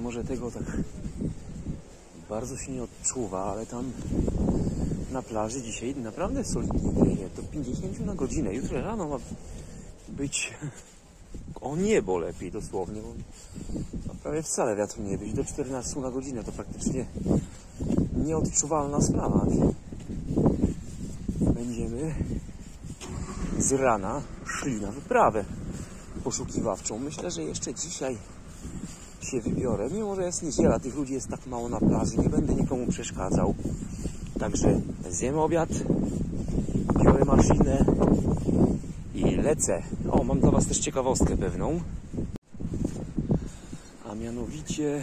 może tego tak bardzo się nie odczuwa, ale tam na plaży dzisiaj naprawdę solidnie wieje. To 50 na godzinę. Jutro rano ma być o niebo lepiej dosłownie, bo prawie wcale wiatru nie być. Do 14 na godzinę to praktycznie nieodczuwalna sprawa. Będziemy z rana szli na wyprawę poszukiwawczą. Myślę, że jeszcze dzisiaj się wybiorę. Mimo że jest niedziela, tych ludzi jest tak mało na plaży, nie będę nikomu przeszkadzał. Także zjem obiad, biorę maszynę i lecę. O, mam dla was też ciekawostkę pewną. A mianowicie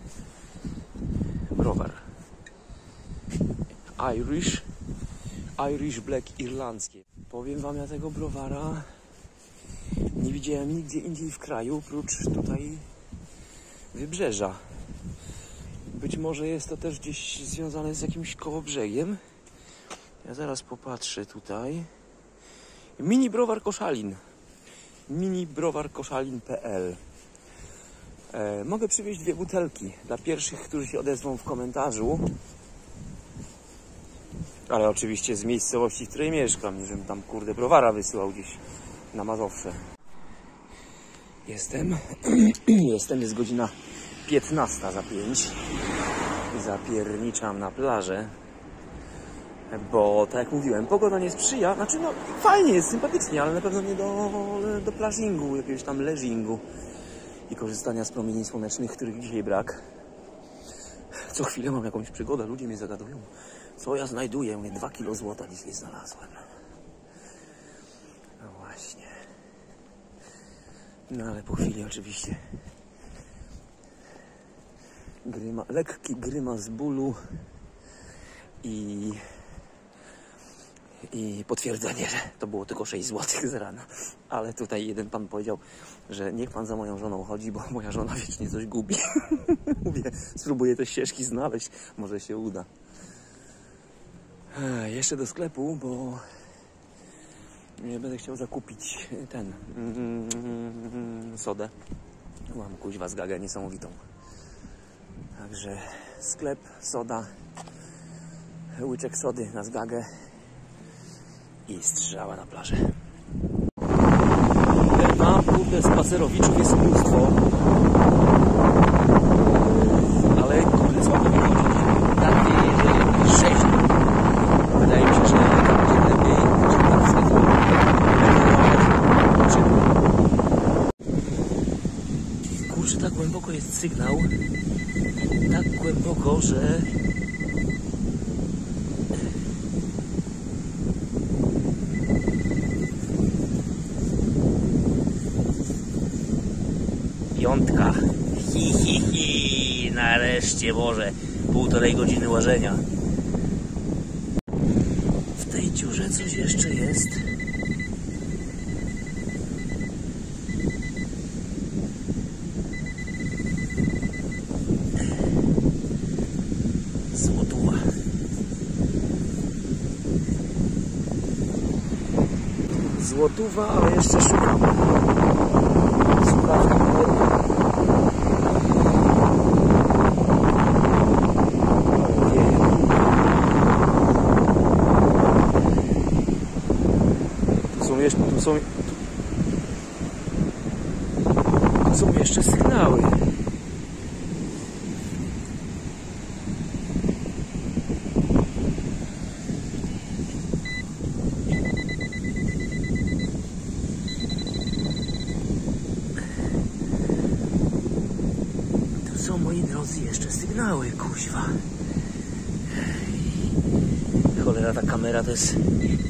browar Irish Black irlandzkie. Powiem wam, ja tego browara nie widziałem nigdzie indziej w kraju, prócz tutaj wybrzeża. Być może jest to też gdzieś związane z jakimś kołobrzegiem. Ja zaraz popatrzę tutaj. Mini browar Koszalin. minibrowarkoszalin.pl. Mogę przywieźć 2 butelki dla pierwszych, którzy się odezwą w komentarzu. Ale oczywiście z miejscowości, w której mieszkam, nie żebym tam kurde browara wysyłał gdzieś na Mazowsze. Jestem, jest godzina 15 za 5. Zapierniczam na plażę, bo tak jak mówiłem, pogoda nie sprzyja. Znaczy no fajnie, jest sympatycznie, ale na pewno nie do plażingu, jakiegoś tam leżingu i korzystania z promieni słonecznych, których dzisiaj brak. Co chwilę mam jakąś przygodę, ludzie mnie zagadują. Co ja znajduję? Mówię, 2 kilo złota dzisiaj znalazłem. No właśnie. No ale po chwili oczywiście lekki grymas bólu i potwierdzenie, że to było tylko 6 zł z rana. Ale tutaj jeden pan powiedział, że niech pan za moją żoną chodzi, bo moja żona wiecznie coś gubi. Mówię, spróbuję te ścieżki znaleźć, może się uda. Jeszcze do sklepu, bo będę chciał zakupić sodę. Mam kuźwa z gagę niesamowitą. Także sklep, soda, łyczek sody na zgagę i strzała na plażę. Tam kurde spacerowiczów jest mnóstwo. Ale kurde słabo wychodzi. Tak wieje, że 6. Wydaje mi się, że będzie lepiej, że tam kurczę, tak głęboko jest sygnał. Tak głęboko, że piątka. Nareszcie, Boże, 1,5 godziny łażenia. W tej dziurze coś jeszcze jest. Złotuwa. Złotuwa, ale jeszcze szukam. Słuchawka. Tu są jeszcze sygnały. Tu są, moi drodzy, jeszcze sygnały, kuźwa. Cholera, ta kamera to jest...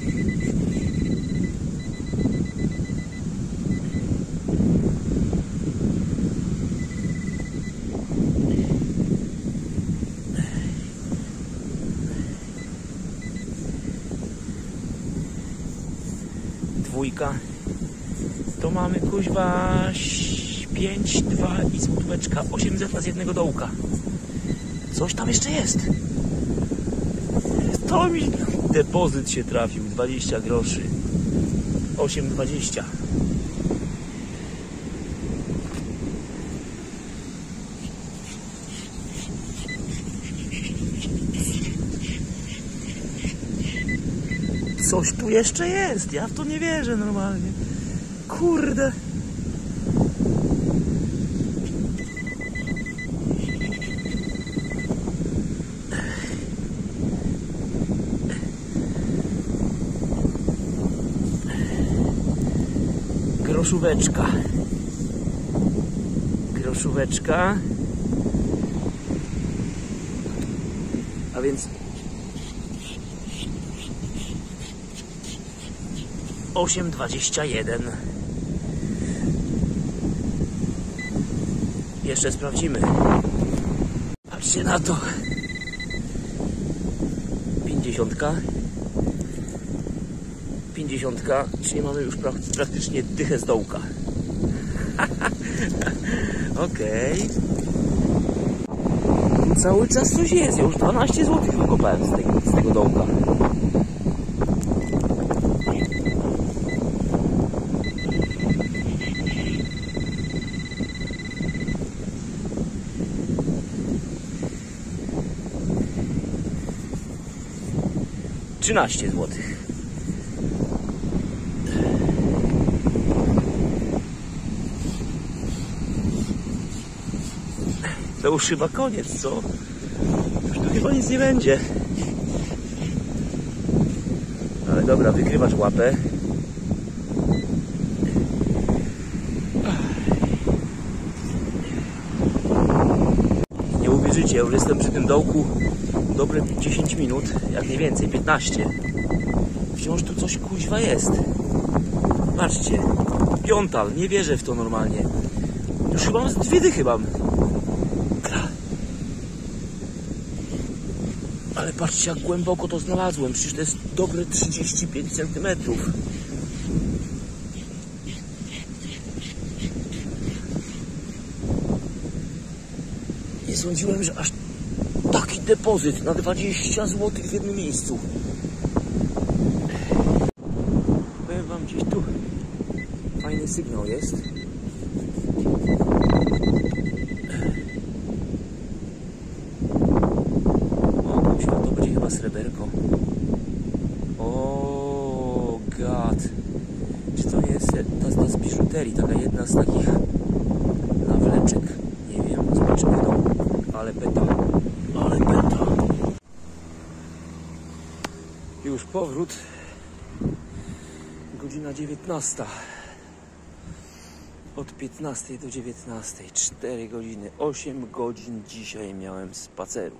Dwójka. To mamy kuźwa 5, 2 i złotóweczka. 8 zeta z jednego dołka. Coś tam jeszcze jest. To mi depozyt się trafił. 20 groszy. 8,20. Coś tu jeszcze jest. Ja w to nie wierzę normalnie. Kurde. Groszóweczka. Groszóweczka. A więc 8,21. Jeszcze sprawdzimy. Patrzcie na to. 50. 50, czyli mamy już praktycznie dychę z dołka. Okej. Cały czas coś jest. Ja już 12 zł wykopałem z tego dołka. $13 złotych. To już chyba koniec, co? Już tu chyba nic nie będzie. Ale dobra, wykrywasz łapę. Nie uwierzycie, ja już jestem przy tym dołku dobre 10 minut, jak nie więcej, 15. Wciąż tu coś kuźwa jest. Patrzcie, piątal, nie wierzę w to normalnie. Już chyba mam z 2 dychy mam. Ale patrzcie, jak głęboko to znalazłem. Przecież to jest dobre 35 cm. Nie sądziłem, że aż taki depozyt na 20 zł w jednym miejscu. Powiem wam, gdzieś tu fajny sygnał jest. To będzie chyba sreberko. O god. Czy to jest ta z biżuterii, taka jedna z takich nawleczek? Nie wiem, zobaczymy to. Ale beta. Ale beta. Już powrót. Godzina 19. Od 15 do 19. 4 godziny. 8 godzin dzisiaj miałem spaceru.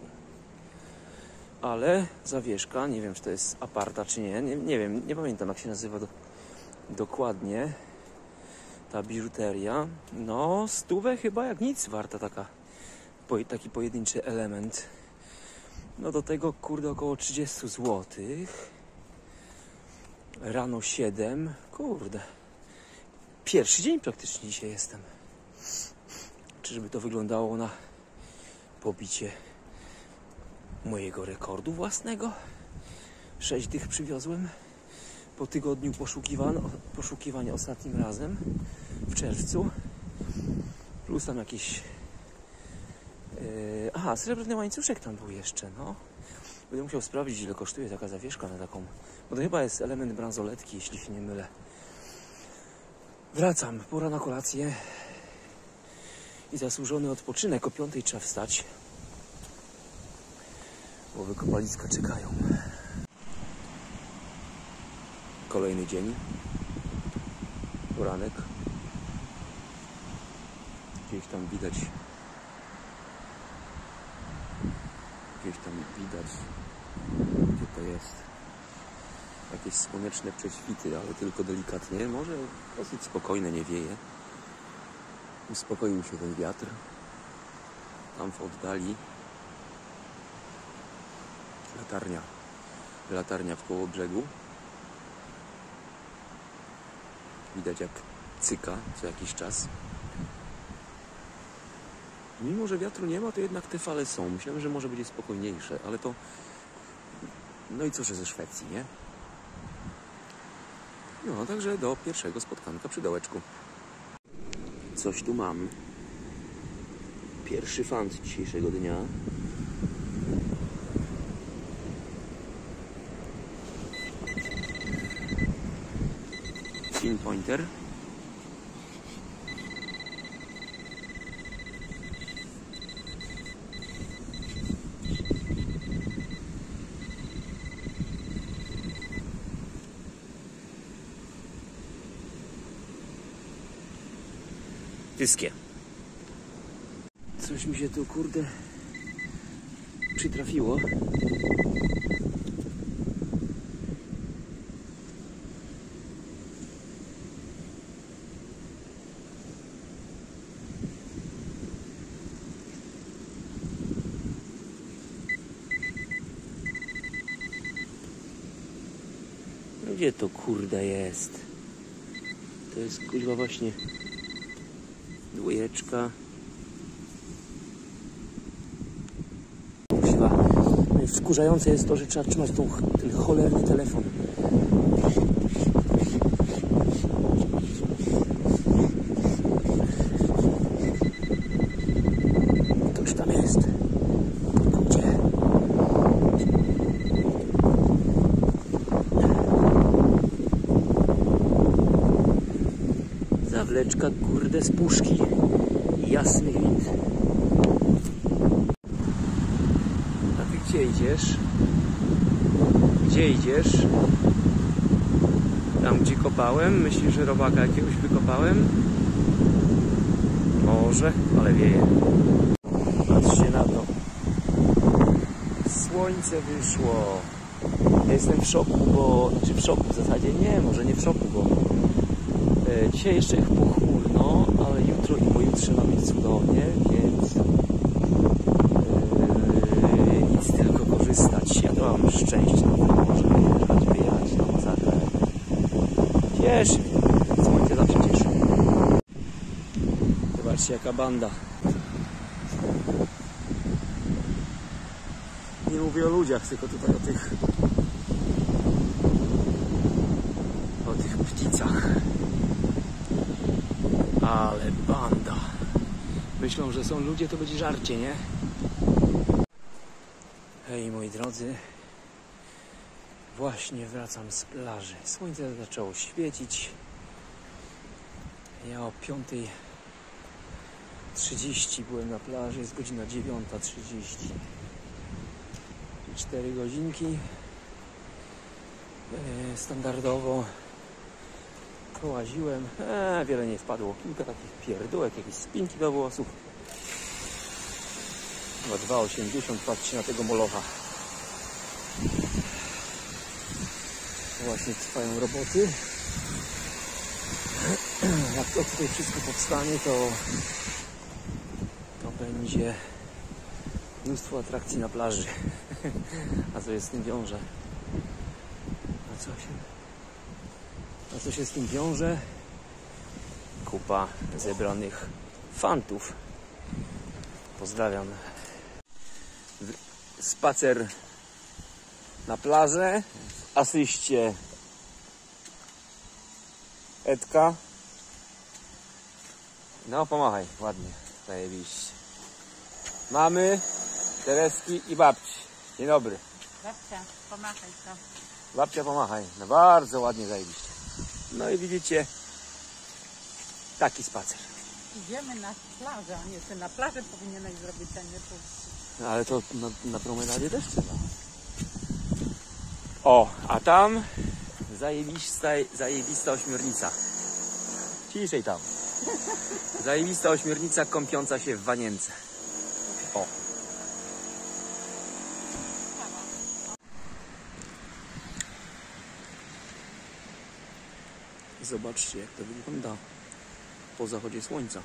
Ale zawieszka, nie wiem, czy to jest aparta, czy nie. Nie wiem, nie pamiętam, jak się nazywa dokładnie ta biżuteria. No, 100 chyba jak nic warta taki pojedynczy element. No do tego, kurde, około 30 zł. Rano 7. Kurde. Pierwszy dzień praktycznie dzisiaj jestem. Czyżby to wyglądało na pobicie mojego rekordu własnego? 6 dych przywiozłem po tygodniu poszukiwań ostatnim razem w czerwcu, plus tam jakieś aha, srebrny łańcuszek tam był jeszcze, no. Będę musiał sprawdzić, ile kosztuje taka zawieszka na taką, bo to chyba jest element bransoletki, jeśli się nie mylę. Wracam, pora na kolację i zasłużony odpoczynek. O 5 trzeba wstać, bo wykopaliska czekają. Kolejny dzień, poranek. Gdzieś tam widać, gdzie to jest, jakieś słoneczne prześwity, ale tylko delikatnie. Może dosyć spokojne, nie wieje. Uspokoił się ten wiatr. Tam w oddali latarnia w koło brzegu. Widać, jak cyka co jakiś czas. Mimo że wiatru nie ma, to jednak te fale są. Myślałem, że może będzie spokojniejsze, ale to... No i co, że ze Szwecji, nie? No, także do pierwszego spotkanka przy dołeczku. Coś tu mam. Pierwszy fant dzisiejszego dnia. pointer. Wszystkie. Coś mi się tu, kurde, przytrafiło. No gdzie to, kurde, jest? To jest, kuźwa, właśnie dwójeczka. Wkurzające jest to, że trzeba trzymać ten cholerny telefon. Ktoś tam jest. Gdzie? Zawleczka, kurde, z puszki. Jasny gwint. Gdzie idziesz? Gdzie idziesz? Tam, gdzie kopałem? Myślisz, że robaka jakiegoś wykopałem? Może, ale wieje. Patrzcie na to. Słońce wyszło. Ja jestem w szoku, bo... Znaczy w szoku w zasadzie nie, może nie w szoku, bo... Dzisiaj jeszcze pochmurno, ale jutro i pojutrze ma być cudownie, więc... tylko korzystać. Ja to mam szczęście, może wyjechać na masakrę. Cieszy mnie. Słońce zawsze cieszy. Zobaczcie, jaka banda. Nie mówię o ludziach, tylko tutaj o tych pticach. Ale banda. Myślą, że są ludzie, to będzie żarcie, nie? Hej, moi drodzy, właśnie wracam z plaży. Słońce zaczęło świecić. Ja o 5:30 byłem na plaży, jest godzina 9:30. 4 godzinki. Standardowo połaziłem. Wiele nie wpadło. Kilka takich pierdółek, jakieś spinki do włosów. 2,80, patrzcie na tego molocha. Właśnie trwają roboty. Jak to tutaj wszystko powstanie, to będzie mnóstwo atrakcji na plaży. A co się z tym wiąże? A co się z tym wiąże? Kupa zebranych fantów. Pozdrawiam. Spacer na plażę w asyście Edka. No pomachaj, ładnie, zajebiście. Mamy Tereski i babci. Dzień dobry. Babcia, pomachaj to. Babcia, pomachaj. No bardzo ładnie, zajebiście. No i widzicie, taki spacer. Idziemy na plażę, a nie, ty na plaży powinieneś zrobić, a nie tu. No, ale to na promenadzie też trzeba. O, a tam zajebista ośmiornica. Ciszej tam. Zajebista ośmiornica kąpiąca się w wanience. O. Zobaczcie, jak to wygląda po zachodzie słońca.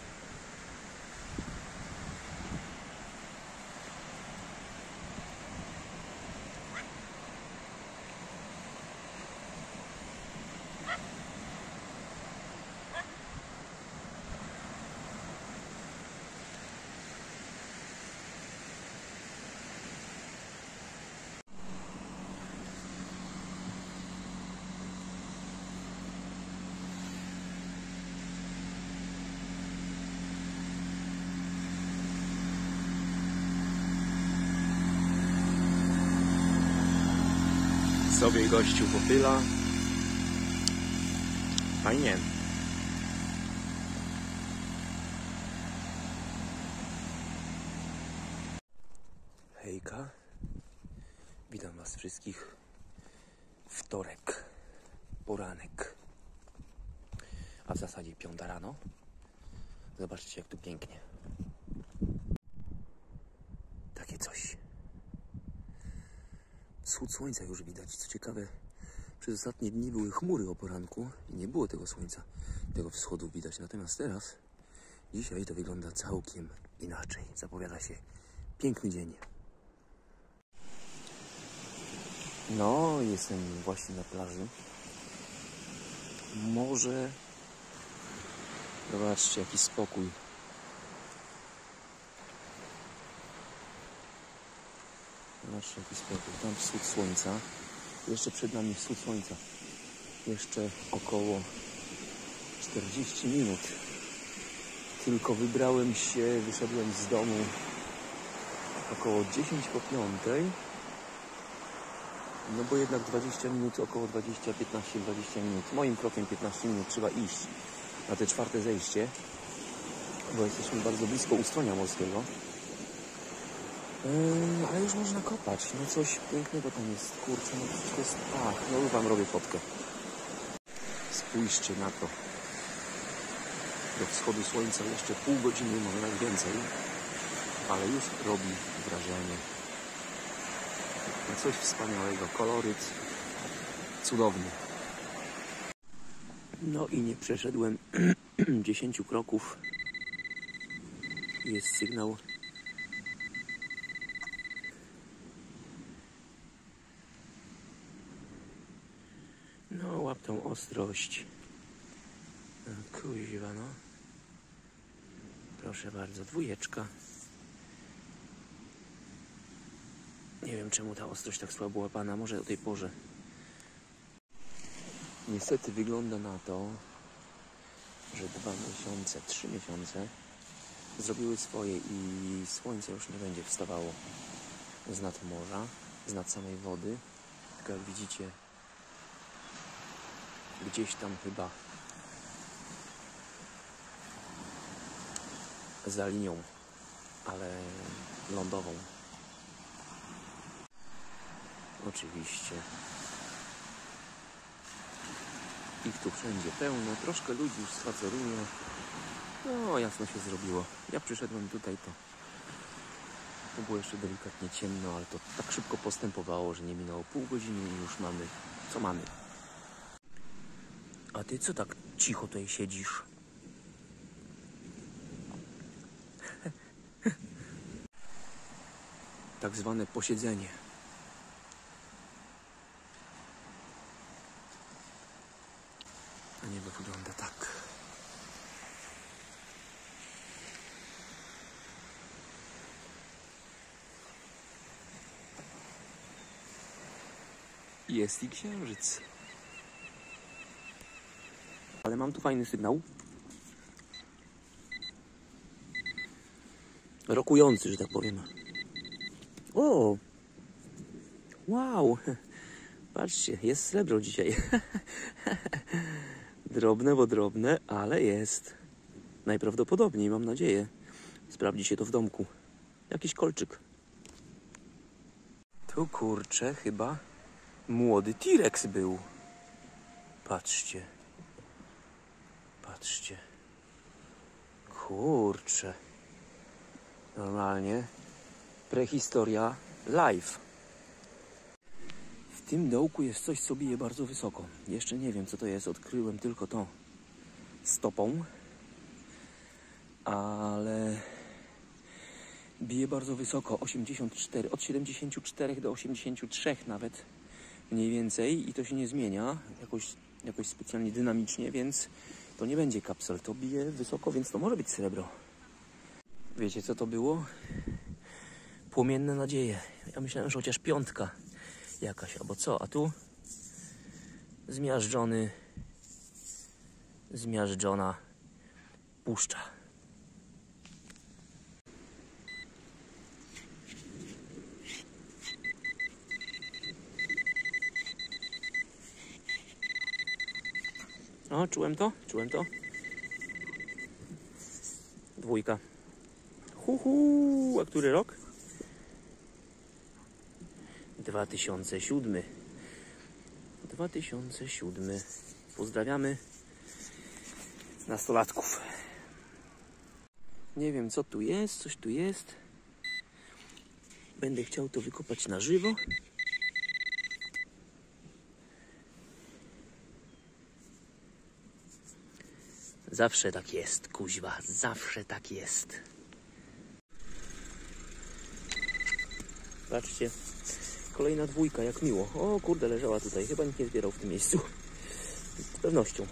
Sobie gościu popyla. Fajnie. Hejka. Witam was wszystkich. Wtorek. Poranek. A w zasadzie 5 rano. Zobaczcie, jak tu pięknie. Takie coś. Wschód słońca już widać. Co ciekawe, przez ostatnie dni były chmury o poranku i nie było tego słońca, tego wschodu widać. Natomiast teraz, dzisiaj to wygląda całkiem inaczej. Zapowiada się piękny dzień. No, jestem właśnie na plaży. Morze. Zobaczcie, jaki spokój. Zobaczcie, jaki spokój. Tam wschód słońca. Jeszcze przed nami wschód słońca. Jeszcze około 40 minut. Tylko wyszedłem z domu około 10 po 5. No bo jednak 20 minut, około 15-20 minut. Moim krokiem 15 minut trzeba iść na te 4. zejście. Bo jesteśmy bardzo blisko Ustronia Morskiego. Ale już można kopać. No coś pięknego tam jest. Kurczę, no to jest... no już wam robię fotkę. Spójrzcie na to. Do wschodu słońca jeszcze pół godziny, może nawet więcej. Ale już robi wrażenie. No coś wspaniałego. Koloryt cudowny. No i nie przeszedłem 10 kroków. Jest sygnał. No, łap tą ostrość. No, kuźwa, no. Proszę bardzo, 2. Nie wiem, czemu ta ostrość tak słabo łapana. Może o tej porze. Niestety wygląda na to, że 2 miesiące, 3 miesiące zrobiły swoje i słońce już nie będzie wstawało z nad morza, z nad samej wody. Tylko jak widzicie, gdzieś tam chyba za linią, ale lądową. Oczywiście. Ich tu wszędzie pełno. Troszkę ludzi już spaceruje. No, jasno się zrobiło. Ja przyszedłem tutaj, to było jeszcze delikatnie ciemno, ale to tak szybko postępowało, że nie minęło pół godziny i już mamy, co mamy. A ty co tak cicho tutaj siedzisz? Tak zwane posiedzenie. A niebo wygląda tak. Jest i księżyc. Ale mam tu fajny sygnał. Rokujący, że tak powiem. O! Wow! Patrzcie, jest srebro dzisiaj. Drobne, bo drobne, ale jest. Najprawdopodobniej, mam nadzieję. Sprawdzi się to w domku. Jakiś kolczyk. Tu kurczę, chyba młody T-Rex był. Patrzcie. Patrzcie. Kurczę. Normalnie. Prehistoria live. W tym dołku jest coś, co bije bardzo wysoko. Jeszcze nie wiem, co to jest. Odkryłem tylko to stopą. Ale bije bardzo wysoko. 84. Od 74 do 83 nawet. Mniej więcej. I to się nie zmienia. Jakoś specjalnie dynamicznie, więc to nie będzie kapsel. To bije wysoko, więc to może być srebro. Wiecie, co to było? Płomienne nadzieje. Ja myślałem, że chociaż 5 jakaś, albo co? A tu zmiażdżona puszcza. O, czułem to. Dwójka. A który rok? 2007. 2007. Pozdrawiamy nastolatków. Nie wiem, co tu jest. Coś tu jest. Będę chciał to wykopać na żywo. Zawsze tak jest, kuźwa. Zawsze tak jest. Patrzcie. Kolejna dwójka, jak miło. O kurde, leżała tutaj. Chyba nikt nie zbierał w tym miejscu. Z pewnością.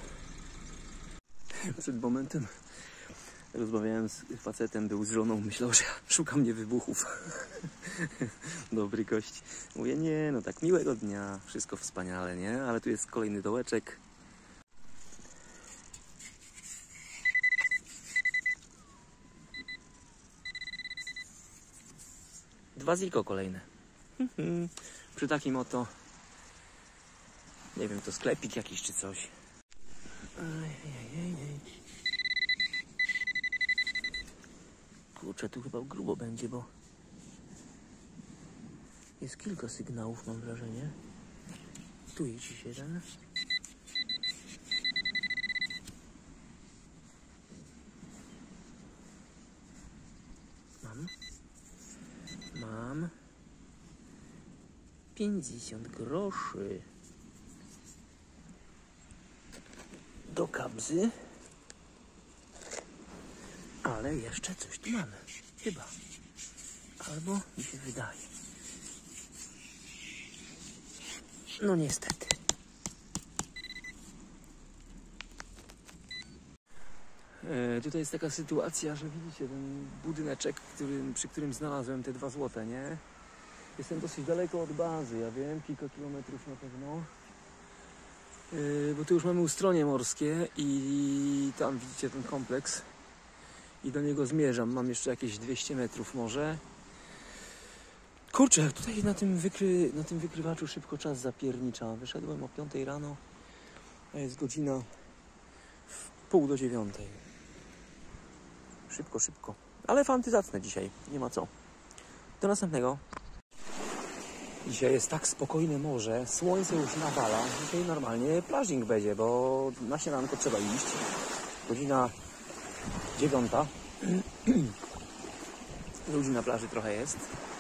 Przed momentem rozmawiałem z facetem, był z żoną. Myślał, że ja szukam wybuchów. Dobry gość. Mówię, nie, no tak, miłego dnia. Wszystko wspaniale, nie? Ale tu jest kolejny dołeczek. Dwa ziko kolejne. Przy takim oto, nie wiem, to sklepik jakiś czy coś. Kurczę, tu chyba grubo będzie, bo jest kilka sygnałów, mam wrażenie. Tu jest jeden. Mam 50 groszy do kabzy, ale jeszcze coś tu mamy, chyba, albo mi się wydaje. No niestety. Tutaj jest taka sytuacja, że widzicie ten budyneczek, przy którym znalazłem te 2 złote, nie? Jestem dosyć daleko od bazy, ja wiem, kilka kilometrów na pewno. Bo tu już mamy Ustronie morskie i tam widzicie ten kompleks. I do niego zmierzam, mam jeszcze jakieś 200 metrów może. Kurczę, jak tutaj na tym wykrywaczu szybko czas zapiernicza. Wyszedłem o 5 rano, a jest godzina 8:30. Szybko. Ale fanty zacne dzisiaj, nie ma co. Do następnego. Dzisiaj jest tak spokojne morze, słońce już nawala. Dzisiaj normalnie plażing będzie, bo na śniadanko trzeba iść. Godzina 9. Ludzi na plaży trochę jest.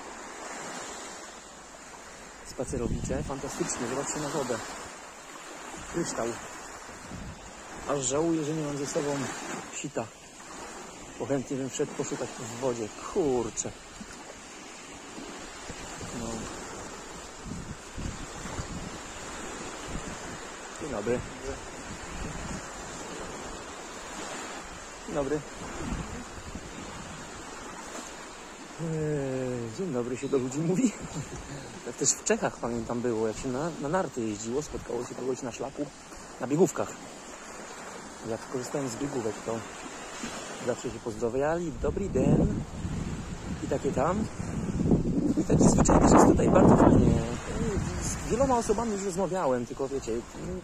Spacerowicze, fantastycznie, zobaczcie na wodę. Kryształ. Aż żałuję, że nie mam ze sobą sita. Bo chętnie bym wszedł poszukać w wodzie. Kurczę. No. Dzień dobry. Dzień dobry. Dzień dobry się do ludzi mówi. Tak też w Czechach pamiętam było, jak się na narty jeździło, spotkało się kogoś na szlaku, na biegówkach. Jak korzystałem z biegówek, to zawsze się pozdrawiali, dobry den i takie tam. I taki zwyczaj też jest tutaj bardzo fajnie. Z wieloma osobami już rozmawiałem, tylko wiecie,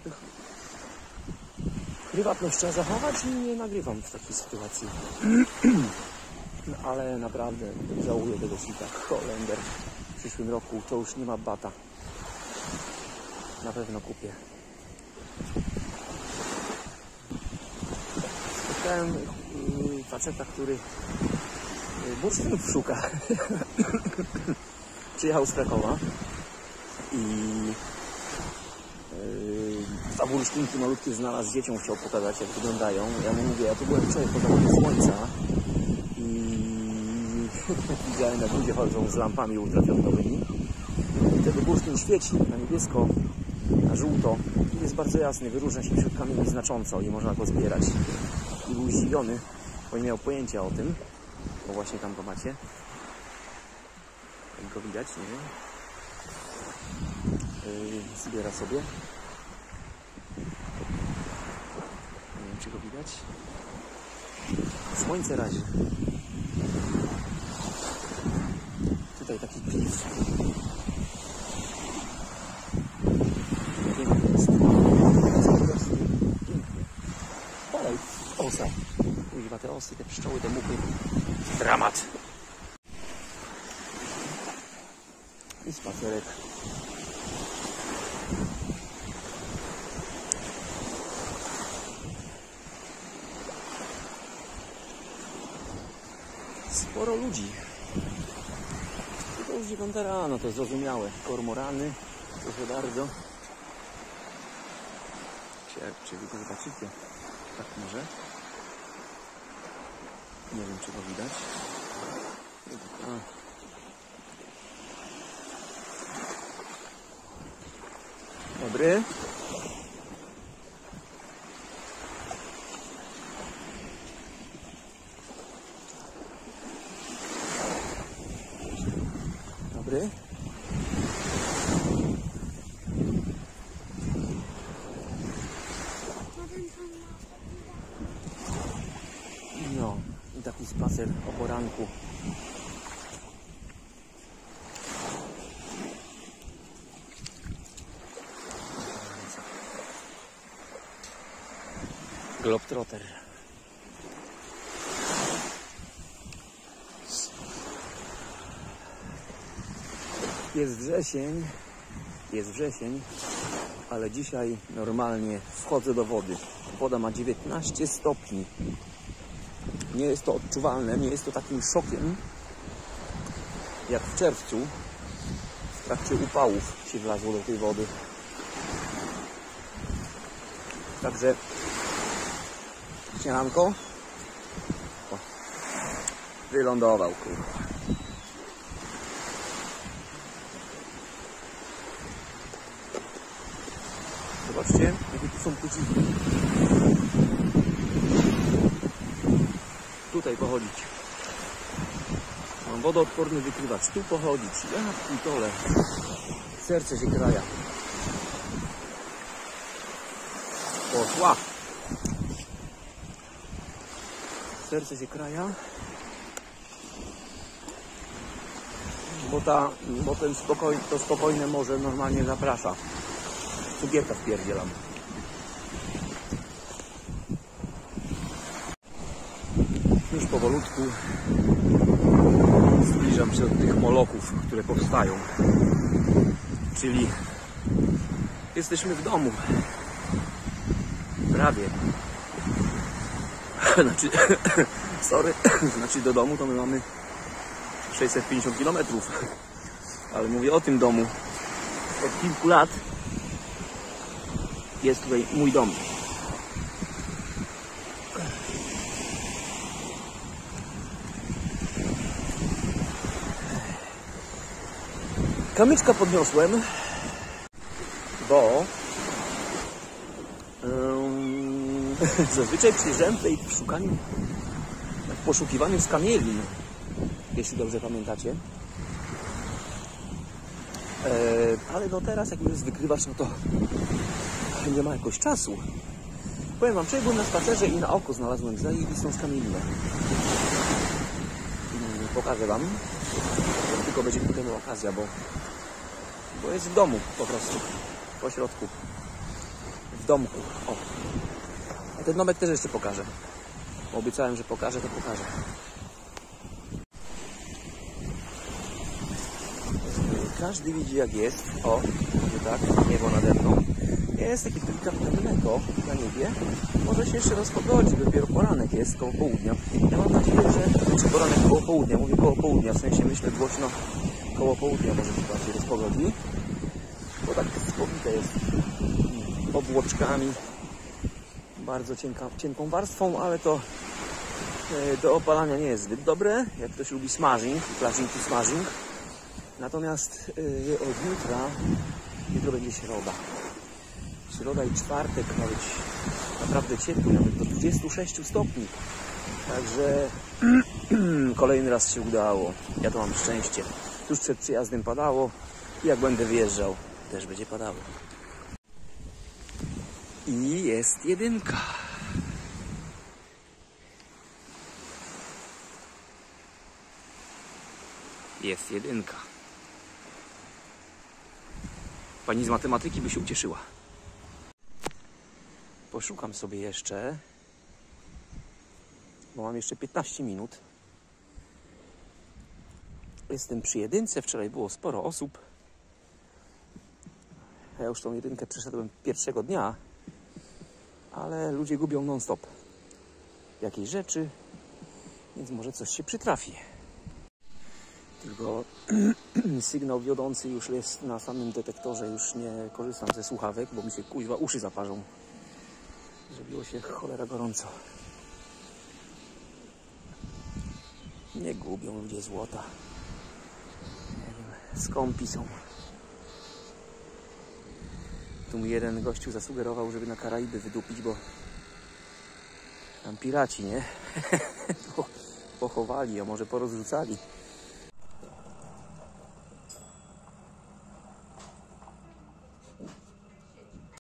prywatność trzeba zachować i nie nagrywam w takiej sytuacji. No, ale naprawdę żałuję tego sita. Holender w przyszłym roku to już nie ma bata. Na pewno kupię. Spotkałem faceta, który bursztynów szuka. Przyjechał z Krakowa i 2 bursztynki malutkie znalazł, z dzieciom chciał pokazać, jak wyglądają. Ja mu mówię, ja tu byłem wczoraj po zachodzie słońca i widziałem, jak ludzie chodzą z lampami ultrafioletowymi. I wtedy bursztyn świeci na niebiesko, na żółto. I jest bardzo jasny, wyróżnia się wśród kamieni znacząco i można go zbierać. I był zdziwiony, bo nie miał pojęcia o tym, bo właśnie tam go macie. Jak go widać, nie wiem. Zbiera sobie. Nie wiem, czy go widać. Słońce razi. Tutaj taki klif. Piękny jest. Piękny. Osa. Używa te osy, te pszczoły, te muchy. Dramat. I spacerek. Sporo ludzi. To już 9 rano, to jest zrozumiałe. Kormorany, proszę bardzo. Czy wy go zobaczycie? Tak może? Nie wiem, czy go widać. Dobry. Dobry. No, i taki spacer o poranku. Globetrotter. Jest wrzesień, ale dzisiaj normalnie wchodzę do wody. Woda ma 19 stopni. Nie jest to odczuwalne, nie jest to takim szokiem, jak w czerwcu, w trakcie upałów się wlazło do tej wody. Także śniadanko. O, wylądował, kurwa. Zobaczcie, jakie tu są puciki. Tutaj pochodzić. Mam wodoodporny wykrywacz. Tu pochodzić. Ja pitole. Serce się kraja. Poszła. Serce się kraja. Bo to spokojne morze normalnie zaprasza. Cukierka wpierdzielam. Już powolutku zbliżam się do tych molochów, które powstają. Czyli jesteśmy w domu. Prawie. Znaczy, sorry, znaczy do domu to my mamy 650 km. Ale mówię o tym domu. Od kilku lat jest tutaj mój dom. Kamyczka podniosłem, bo zazwyczaj przyjeżdżałem tutaj w poszukiwaniu skamielin, jeśli dobrze pamiętacie. Ale no teraz, jak już jest wykrywacz, no to nie ma jakoś czasu. Powiem wam, wczoraj byłem na spacerze i na oko znalazłem zajebistą skamielinę. Pokażę wam. Tylko będzie ku temu okazja, bo jest w domu po prostu. Po środku. W domku. O. A ten domek też jeszcze pokażę. Obiecałem, że pokażę, to pokażę. Każdy widzi, jak jest. O, może tak, niebo nade mną. Jest takie delikatne mleko na niebie. Może się jeszcze rozpogodzi, dopiero poranek jest, koło południa. Ja mam nadzieję, że... Znaczy poranek koło południa, mówię koło południa, w sensie myślę głośno koło południa może się bardziej rozpogodzi. Bo tak spowite jest obłoczkami. Bardzo cienką warstwą, ale to do opalania nie jest zbyt dobre. Jak ktoś lubi smashing, flashing to smashing. Natomiast od jutro będzie środa. Środa i czwartek ma być naprawdę ciepły, nawet do 26 stopni. Także kolejny raz się udało. Ja to mam szczęście. Tuż przed przyjazdem padało i jak będę wyjeżdżał, też będzie padało. I jest jedynka. Jest jedynka. Pani z matematyki by się ucieszyła. Poszukam sobie jeszcze bo mam jeszcze 15 minut. Jestem przy jedynce, wczoraj było sporo osób. Ja już tą jedynkę przeszedłem pierwszego dnia, ale ludzie gubią non-stop jakieś rzeczy, więc może coś się przytrafi. Tylko sygnał wiodący już jest na samym detektorze, już nie korzystam ze słuchawek, bo mi się kuźwa uszy zaparzą. Zrobiło się cholera gorąco. Nie gubią ludzie złota. Nie wiem, skąpi są. Tu mi jeden gościu zasugerował, żeby na Karaiby wydupić, bo tam piraci, nie? Pochowali, a może porozrzucali.